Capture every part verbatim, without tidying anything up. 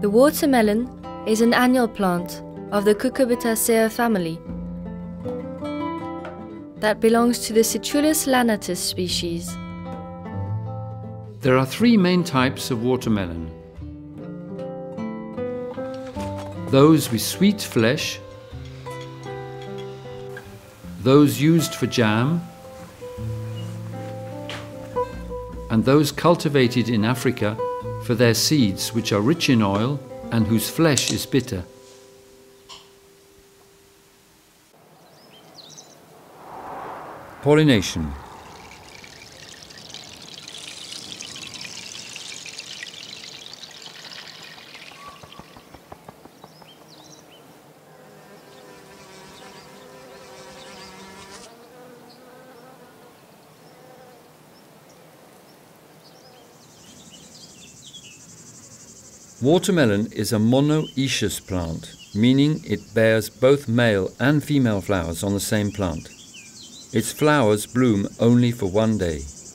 The watermelon is an annual plant of the Cucurbitaceae family that belongs to the Citrullus lanatus species. There are three main types of watermelon. Those with sweet flesh, those used for jam, and those cultivated in Africa for their seeds, which are rich in oil and whose flesh is bitter. Pollination. Watermelon is a monoecious plant, meaning it bears both male and female flowers on the same plant. Its flowers bloom only for one day.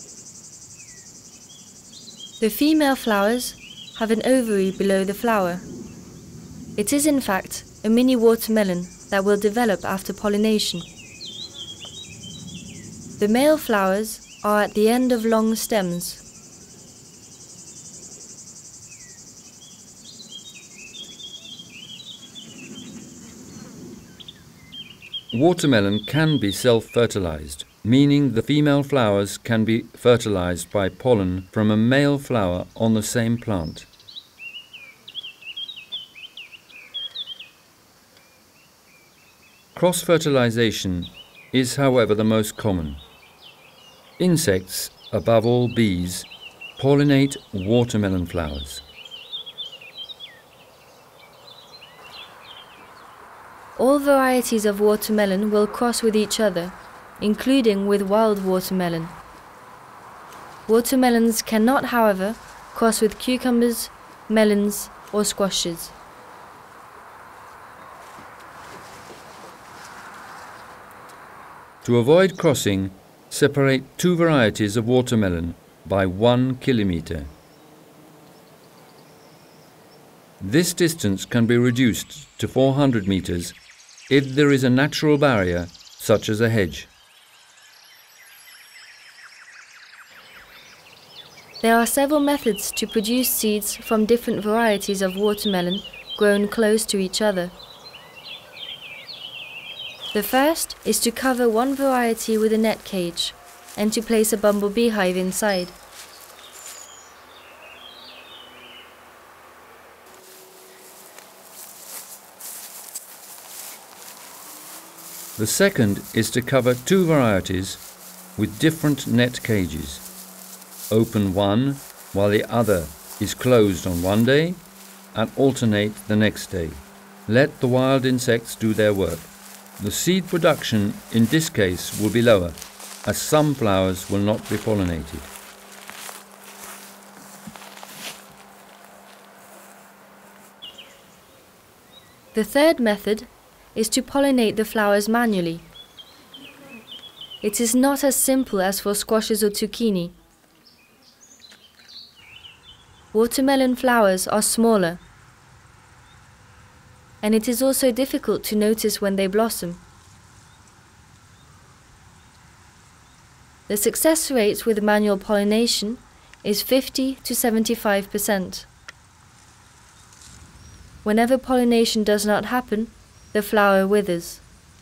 The female flowers have an ovary below the flower. It is in fact a mini watermelon that will develop after pollination. The male flowers are at the end of long stems. Watermelon can be self-fertilized, meaning the female flowers can be fertilized by pollen from a male flower on the same plant. Cross-fertilization is, however, the most common. Insects, above all bees, pollinate watermelon flowers. All varieties of watermelon will cross with each other, including with wild watermelon. Watermelons cannot, however, cross with cucumbers, melons, or squashes. To avoid crossing, separate two varieties of watermelon by one kilometre. This distance can be reduced to four hundred metres if there is a natural barrier, such as a hedge. There are several methods to produce seeds from different varieties of watermelon grown close to each other. The first is to cover one variety with a net cage and to place a bumblebee hive inside. The second is to cover two varieties with different net cages. Open one while the other is closed on one day and alternate the next day. Let the wild insects do their work. The seed production in this case will be lower, as some flowers will not be pollinated. The third method is to pollinate the flowers manually. It is not as simple as for squashes or zucchini. Watermelon flowers are smaller, and it is also difficult to notice when they blossom. The success rate with manual pollination is fifty to seventy-five percent. Whenever pollination does not happen, the flower withers.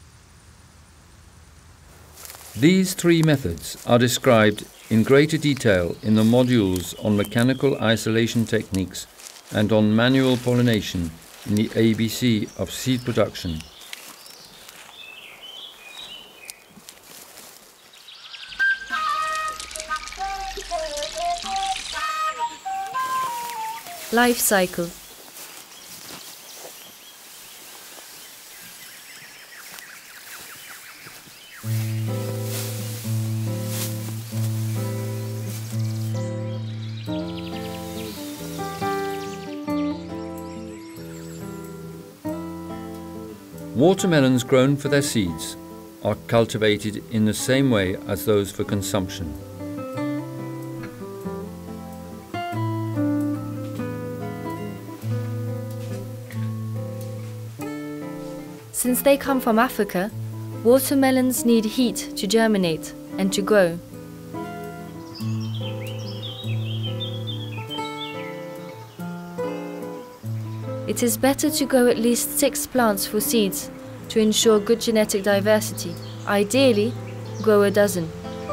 These three methods are described in greater detail in the modules on mechanical isolation techniques and on manual pollination in the A B C of seed production. Life cycle. Watermelons grown for their seeds are cultivated in the same way as those for consumption. Since they come from Africa, watermelons need heat to germinate and to grow. It is better to grow at least six plants for seeds to ensure good genetic diversity. Ideally, grow a dozen.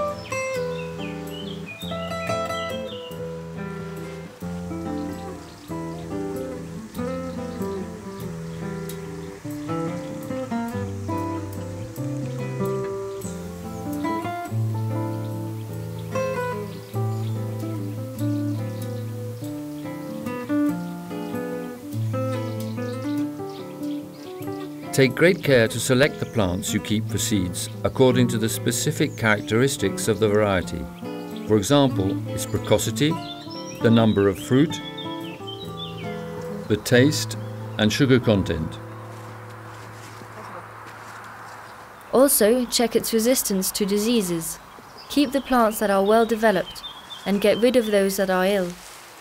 Take great care to select the plants you keep for seeds according to the specific characteristics of the variety. For example, its precocity, the number of fruit, the taste and sugar content. Also, check its resistance to diseases. Keep the plants that are well developed and get rid of those that are ill.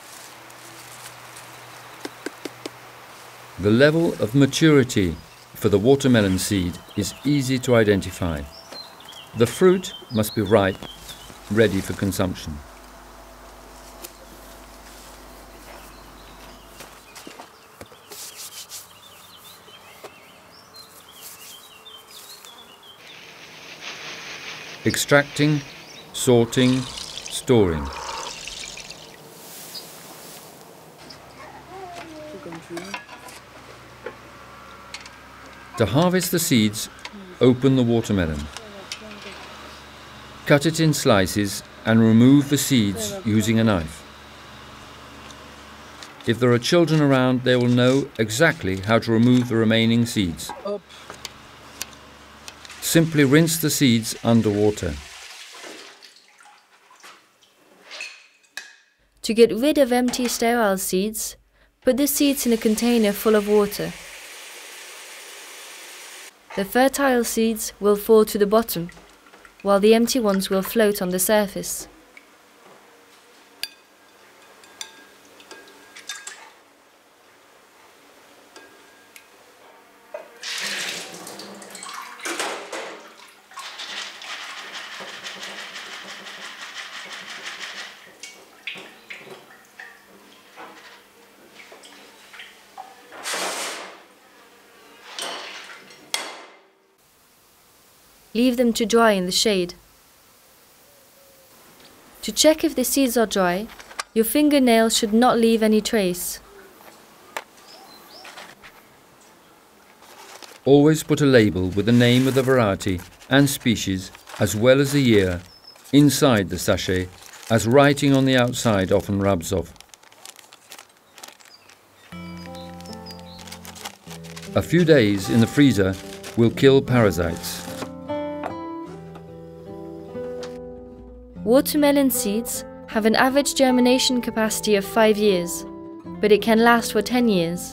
The level of maturity for the watermelon seed is easy to identify. The fruit must be ripe, ready for consumption. Extracting, sorting, storing. To harvest the seeds, open the watermelon. Cut it in slices and remove the seeds using a knife. If there are children around, they will know exactly how to remove the remaining seeds. Simply rinse the seeds under water. To get rid of empty sterile seeds, put the seeds in a container full of water. The fertile seeds will fall to the bottom, while the empty ones will float on the surface. Leave them to dry in the shade. To check if the seeds are dry, your fingernail should not leave any trace. Always put a label with the name of the variety and species as well as the year inside the sachet, as writing on the outside often rubs off. A few days in the freezer will kill parasites. Watermelon seeds have an average germination capacity of five years, but it can last for ten years.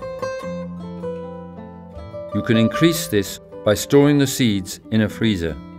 You can increase this by storing the seeds in a freezer.